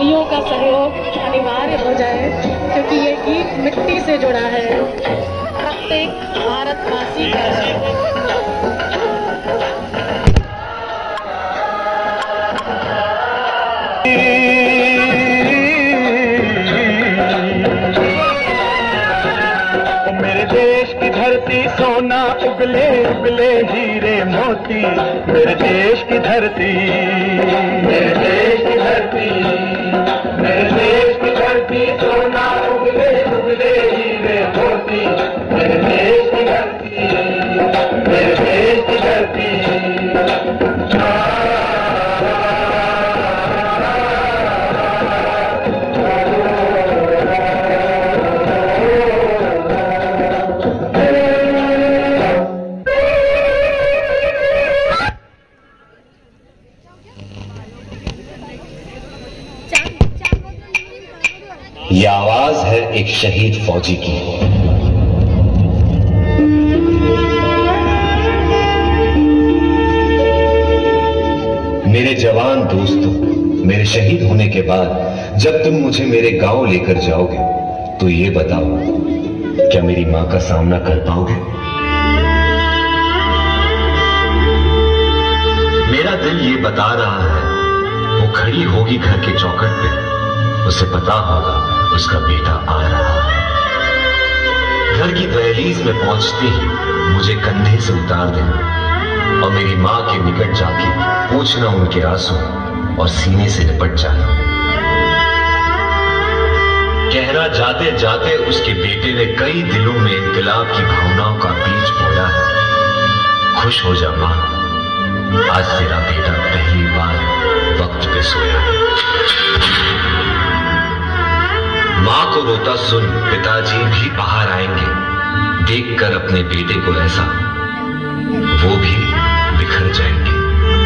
सदियों का सहयोग अनिवार्य हो जाए, क्योंकि ये गीत मिट्टी से जुड़ा है, प्रत्येक भारतवासी का है। मेरे देश की धरती सोना उगले उगले हीरे मोती, मेरे देश की धरती, मेरे देश की धरती, मेरे देश की धरती सोना उगले उगले हीरे मोती, मेरे देश की धरती, मेरे देश की धरती। ये आवाज है एक शहीद फौजी की। मेरे जवान दोस्तों, मेरे शहीद होने के बाद जब तुम मुझे मेरे गांव लेकर जाओगे तो ये बताओ, क्या मेरी मां का सामना कर पाओगे? मेरा दिल ये बता रहा है, वो खड़ी होगी घर के चौखट पे, उसे पता होगा उसका बेटा आ रहा है। घर की दहलीज में पहुंचते ही मुझे कंधे से उतार देना और मेरी मां के निकट जाके पूछना उनके आंसू और सीने से लिपट जाना, कहना जाते जाते उसके बेटे ने कई दिलों में इनकलाब की भावनाओं का बीज बोया है। खुश हो जा मां, आज तेरा बेटा पहली बार वक्त पे सोया है। मां को रोता सुन पिताजी भी बाहर आएंगे, देखकर अपने बेटे को ऐसा वो भी बिखर जाएंगे।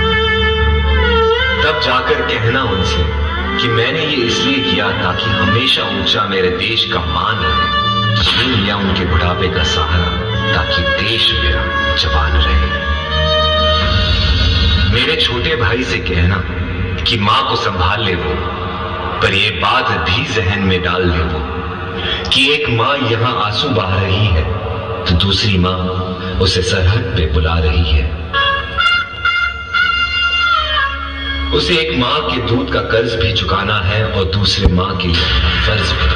तब जाकर कहना उनसे कि मैंने ये इसलिए किया ताकि हमेशा ऊंचा मेरे देश का मान रहे। छीन लिया उनके बुढ़ापे का सहारा ताकि देश मेरा जवान रहे। मेरे छोटे भाई से कहना कि मां को संभाल ले वो, पर ये बात भी जहन में डाल ले वो कि एक मां यहां आंसू बहा रही है तो दूसरी मां उसे सरहद पे बुला रही है। उसे एक मां के दूध का कर्ज भी चुकाना है और दूसरे मां के लिए फर्ज भी।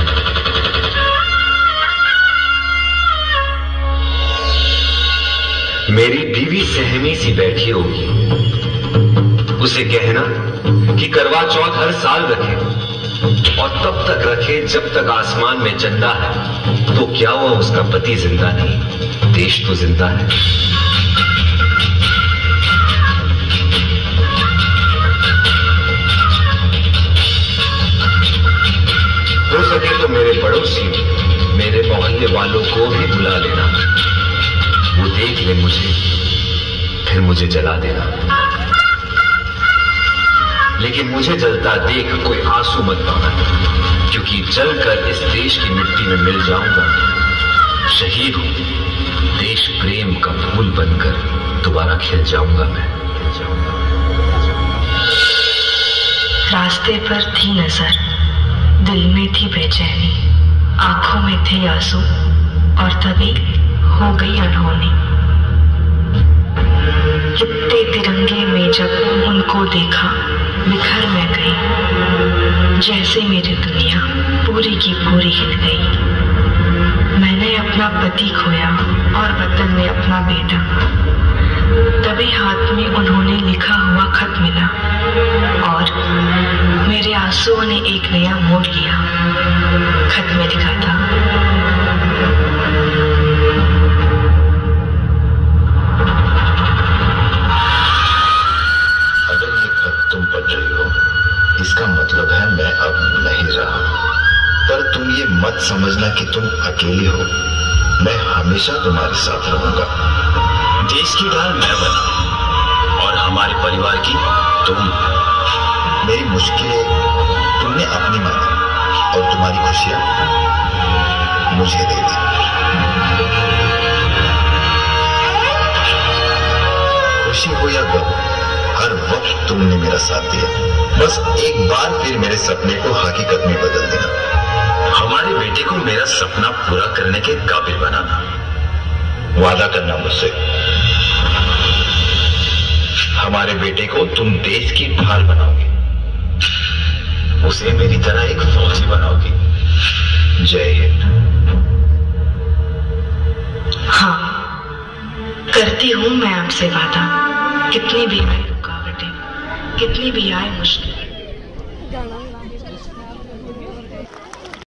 मेरी बीवी सहमी सी बैठी होगी, उसे कहना कि करवा चौथ हर साल रखे और तब तक रखे जब तक आसमान में चंदा है। तो क्या हुआ उसका पति जिंदा नहीं, देश तो जिंदा है। हो सके तो मेरे पड़ोसी, मेरे मोहल्ले वालों को भी बुला लेना, वो देख ले मुझे, फिर मुझे जला देना। लेकिन मुझे जलता देख कोई आंसू मत बहाना, क्योंकि जलकर इस देश की मिट्टी में मिल जाऊंगा। शहीद हूं, देश प्रेम का फूल बनकर दोबारा खिल जाऊंगा मैं। रास्ते पर थी नजर, दिल में थी बेचैनी, आंखों में थे आंसू और तभी हो गई अनहोनी। लिपटे तिरंगे में जब उनको देखा बिखर मैं गई, जैसे मेरी दुनिया पूरी की पूरी हिल गई। मैंने अपना पति खोया और वतन में अपना बेटा, तभी हाथ में उन्होंने लिखा हुआ खत मिला और मेरे आंसुओं ने एक नया मोड़ लिया। खत में लिखा था, अगर ये खत तुम पढ़ रही हो, इसका मतलब है मैं अब नहीं रहा। पर तुम ये मत समझना कि तुम अकेली हो, मैं हमेशा तुम्हारे साथ रहूंगा। देश की ढाल मैं बना और हमारे परिवार की तुम। मेरी मुश्किलें तुमने अपनी मानी और तुम्हारी खुशियां मुझे दे दी। खुशी हो या गम, हर हर वक्त तुमने मेरा साथ दिया। बस एक बार फिर मेरे सपने को हकीकत में बदल देना। हमारे बेटे को मेरा सपना पूरा करने के काबिल बनाना। वादा करना मुझसे, हमारे बेटे को तुम देश की ढाल बनाओगे, उसे मेरी तरह एक फौजी बनाओगी। जय हिंद। हाँ, करती हूँ मैं आपसे वादा। कितनी भी आए रुकावटें, कितनी भी आए मुश्किल,